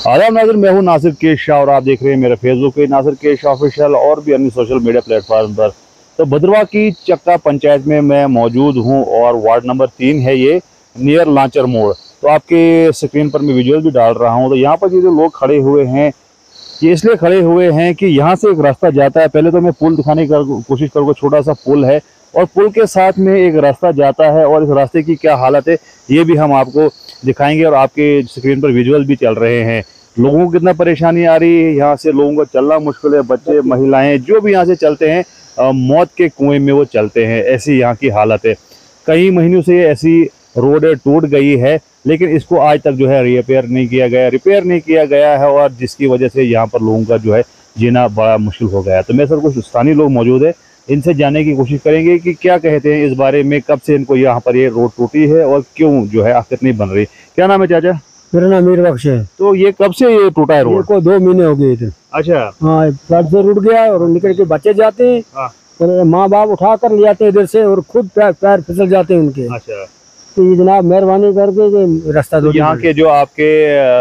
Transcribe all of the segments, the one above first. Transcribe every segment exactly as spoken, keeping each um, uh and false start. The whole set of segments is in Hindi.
आदाब नाज़रीन, मैं हूं नासिर के शाह और आप देख रहे हैं मेरा फेसबुक पे नासिर के शाह ऑफिशियल और भी अन्य सोशल मीडिया प्लेटफॉर्म पर। तो भद्रवाह की चक्का पंचायत में मैं मौजूद हूं और वार्ड नंबर तीन है ये, नियर लांचर मोड़। तो आपके स्क्रीन पर मैं विजुअल भी डाल रहा हूं। तो यहाँ पर ये जो लोग खड़े हुए हैं ये इसलिए खड़े हुए हैं कि यहाँ से एक रास्ता जाता है। पहले तो मैं पुल दिखाने की कोशिश करूँगा, छोटा सा पुल है और पुल के साथ में एक रास्ता जाता है और इस रास्ते की क्या हालत है ये भी हम आपको दिखाएंगे और आपके स्क्रीन पर विजुअल भी चल रहे हैं। लोगों को कितना परेशानी आ रही है, यहाँ से लोगों को चलना मुश्किल है, बच्चे महिलाएं जो भी यहाँ से चलते हैं आ, मौत के कुएं में वो चलते हैं, ऐसी यहाँ की हालत है। कई महीनों से ऐसी रोड टूट गई है लेकिन इसको आज तक जो है रिपेयर नहीं किया गया रिपेयर नहीं किया गया है और जिसकी वजह से यहाँ पर लोगों का जो है जीना बड़ा मुश्किल हो गया है। तो मेरे साथ कुछ स्थानीय लोग मौजूद है, इनसे जानने की कोशिश करेंगे कि क्या कहते हैं इस बारे में, कब से इनको यहाँ पर ये रोड टूटी है और क्यों जो है आखिर नहीं बन रही। क्या नाम है चाचा? मेरा नाम मीर बख्श है। तो ये कब से ये टूटा है रोड? को दो महीने हो गए थे। अच्छा। हाँ, फ्लड से टूट गया और निकल के बच्चे जाते हैं और माँ बाप उठा कर ले जाते हैं इधर से और खुद पैर पैर फिसल जाते हैं उनके। अच्छा। तो ये जनाब मेहरबानी करके रास्ता दो। यहाँ के जो आपके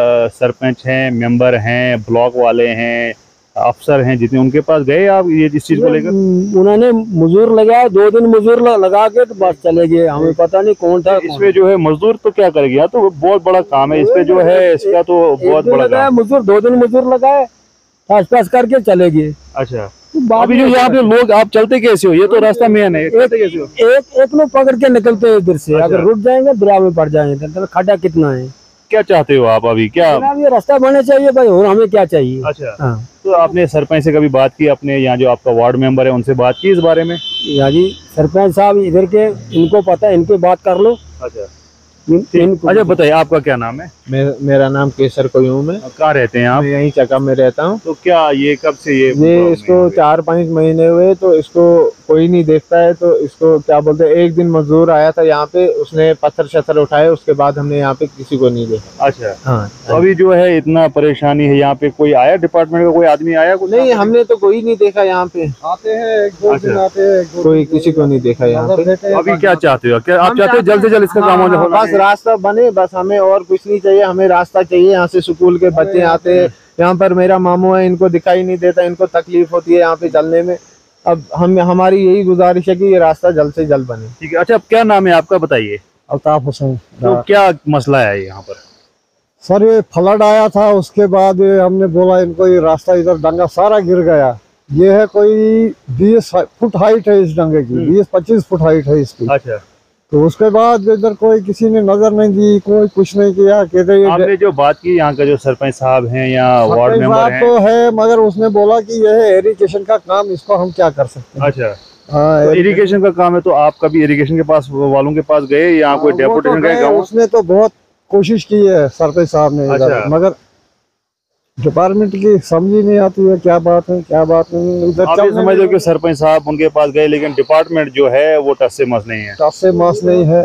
सरपंच हैं, मेंबर हैं, ब्लॉक वाले हैं, अफसर हैं जितने, उनके पास गए आप ये इस चीज को लेकर? उन्होंने मजदूर लगाया, दो दिन मजदूर लगा के तो बस चले गए। हमें पता नहीं कौन था। इसमें जो है मजदूर तो क्या करेगी, यहाँ तो बहुत बड़ा काम है, इसपे जो है इसका तो बहुत बड़ा काम। मजदूर दो दिन मजदूर लगाए, पास पास करके चले गए। अच्छा। अभी जो यहाँ पे लोग, आप चलते कैसे हो? ये तो रास्ता मेन है, चलते कैसे हो? एक एक लोग पकड़ के निकलते हैं इधर से। अच्छा। अगर रुक जाएंगे दरिया में पड़ जाएंगे तो खड्डा कितना है। क्या चाहते हो आप अभी? क्या ये रास्ता बनना चाहिए भाई, और हमें क्या चाहिए? अच्छा। हाँ। तो आपने सरपंच से कभी बात की, अपने यहाँ जो आपका वार्ड मेंबर है उनसे बात की इस बारे में? यहाँ जी सरपंच साहब इधर के, इनको पता है, इनके बात कर लो। अच्छा। अच्छा बताइए, आपका क्या नाम है? मेरा मेरा नाम केसर कोयूम है। कहाँ रहते हैं आप? मैं यहीं चक्का में रहता हूँ। तो क्या ये कब से ये ये इसको चार पाँच महीने हुए तो इसको कोई नहीं देखता है। तो इसको क्या बोलते हैं, एक दिन मजदूर आया था यहाँ पे, उसने पत्थर शत्थर उठाए, उसके बाद हमने यहाँ पे किसी को नहीं देखा। अच्छा। हाँ। तो अभी जो है इतना परेशानी है, यहाँ पे कोई आया डिपार्टमेंट का, कोई आदमी आया? कुछ नहीं, हमने तो कोई नहीं देखा यहाँ पे। आते हैं एक दो दिन आते हैं, कोई किसी को नहीं देखा यहाँ पे। अभी क्या चाहते हो? क्या आप चाहते हो जल्द से जल्द इसका काम हो जाए? बस रास्ता बने, बस हमें और कुछ नहीं चाहिए, हमें रास्ता चाहिए। यहाँ से स्कूल के बच्चे आते हैं, यहाँ पर मेरा मामू है, इनको दिखाई नहीं देता, इनको तकलीफ होती है यहाँ पे चलने में। अब हम हमारी यही गुजारिश है कि ये रास्ता जल्द से जल्द बने। ठीक है। अच्छा, अब क्या नाम है आपका, बताइए? अल्ताफ हुसैन। तो क्या मसला है यहाँ पर? सर ये फ्लड आया था, उसके बाद हमने बोला इनको ये रास्ता, इधर डंगा सारा गिर गया। ये है कोई बीस फुट हाइट है इस डंगे की, बीस पच्चीस फुट हाइट है इसकी। अच्छा। तो उसके बाद इधर कोई किसी ने नजर नहीं दी, कोई कुछ नहीं किया। कहते आपने जो बात की यहाँ का जो सरपंच साहब हैं या वार्ड मेंबर हैं? तो है, मगर उसने बोला कि यह है इरिगेशन का काम, इसको हम क्या कर सकते हैं। अच्छा। हाँ, तो इरिगेशन का काम है। तो आप कभी इरिगेशन के पास वालों के पास गए या कोई डेपुटेशन गए? उसने तो बहुत कोशिश की है सरपंच साहब ने। अच्छा। मगर डिपार्टमेंट की समझ ही नहीं आती है क्या बात है क्या बात नहीं। इधर आप ये समझ लो कि सरपंच साहब उनके पास गए लेकिन डिपार्टमेंट जो है वो टस से मस नहीं है। टस से मस नहीं है।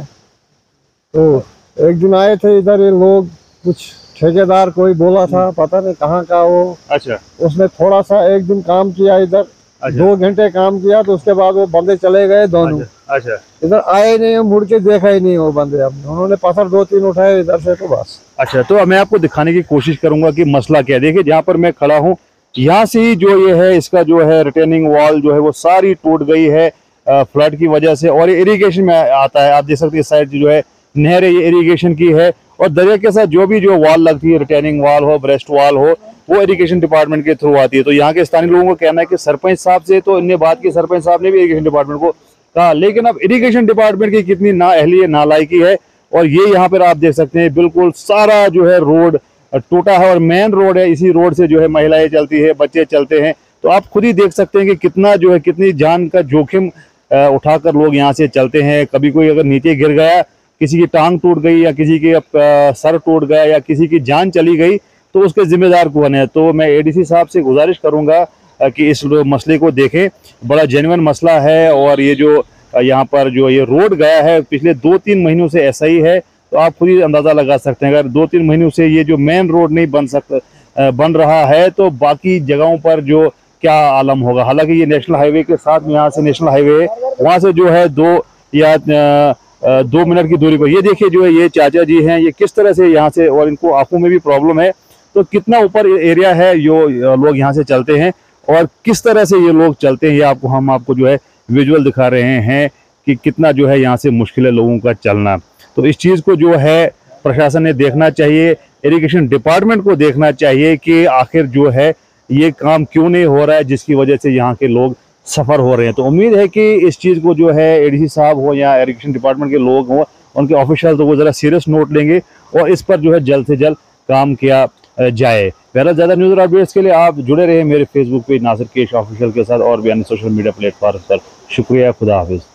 तो एक दिन आए थे इधर ये लोग, कुछ ठेकेदार कोई बोला था, पता नहीं कहाँ का वो। अच्छा। उसने थोड़ा सा एक दिन काम किया इधर। अच्छा। दो घंटे काम किया तो उसके बाद वो बंदे चले गए दोनों। अच्छा। अच्छा। इधर आए नहीं, मुड़ के देखा ही नहीं वो बंदे। अब उन्होंने पत्थर दो तीन उठाए इधर से, तो बस। अच्छा। तो मैं आपको दिखाने की कोशिश करूंगा कि मसला क्या है। देखिए जहाँ पर मैं खड़ा हूँ यहाँ से ही जो ये है इसका जो है रिटेनिंग वॉल जो है वो सारी टूट गई है फ्लड की वजह से और ये इरिगेशन में आता है। आप देख सकते हैं साइड जो है नहर ये इरिगेशन की है और दरिया के साथ जो भी जो वॉल लगती है, रिटेनिंग वॉल हो, ब्रेस्ट वॉल हो, वो इरिगेशन डिपार्टमेंट के थ्रू आती है। तो यहाँ के स्थानीय लोगों को कहना है कि सरपंच साहब से तो इनने बात की, सरपंच साहब ने भी इरिगेशन डिपार्टमेंट को कहा, लेकिन अब इरिगेशन डिपार्टमेंट की कितनी नाअहली नालायकी है। और ये यहाँ पर आप देख सकते हैं बिल्कुल सारा जो है रोड टूटा है और मेन रोड है, इसी रोड से जो है महिलाएं चलती है, बच्चे चलते हैं। तो आप खुद ही देख सकते हैं कि कितना जो है कितनी जान का जोखिम उठाकर लोग यहाँ से चलते हैं। कभी कोई अगर नीचे गिर गया, किसी की टांग टूट गई या किसी की सर टूट गया या किसी की जान चली गई तो उसके जिम्मेदार कौन है? तो मैं एडीसी साहब से गुजारिश करूंगा कि इस मसले को देखें, बड़ा जेन्युइन मसला है। और ये जो यहाँ पर जो ये रोड गया है पिछले दो तीन महीनों से ऐसा ही है, तो आप खुद ही अंदाज़ा लगा सकते हैं। अगर दो तीन महीनों से ये जो मेन रोड नहीं बन सकता बन रहा है तो बाकी जगहों पर जो क्या आलम होगा। हालांकि ये नेशनल हाईवे के साथ में, यहाँ से नेशनल हाईवे, वहाँ से जो है दो या दो मिनट की दूरी पर ये देखिए जो है ये चाचा जी हैं, ये किस तरह से यहाँ से, और इनको आंखों में भी प्रॉब्लम है, तो कितना ऊपर एरिया है जो लोग यहाँ से चलते हैं और किस तरह से ये लोग चलते हैं, ये आपको हम आपको जो है विजुअल दिखा रहे हैं कि कितना जो है यहाँ से मुश्किल है लोगों का चलना। तो इस चीज़ को जो है प्रशासन ने देखना चाहिए, इरिगेशन डिपार्टमेंट को देखना चाहिए कि आखिर जो है ये काम क्यों नहीं हो रहा है जिसकी वजह से यहाँ के लोग सफ़र हो रहे हैं। तो उम्मीद है कि इस चीज़ को जो है एडीसी साहब हो या इरिगेशन डिपार्टमेंट के लोग हों, उनके ऑफिशियल, तो वो ज़रा सीरियस नोट लेंगे और इस पर जो है जल्द से जल्द काम किया जाए। बहरहाल ज़्यादा न्यूज़ और अपडेट्स के लिए आप जुड़े रहे मेरे Facebook page Nasir Kesh official के साथ और भी अन्य सोशल मीडिया प्लेटफॉर्म पर। शुक्रिया, खुदा हाफिज़।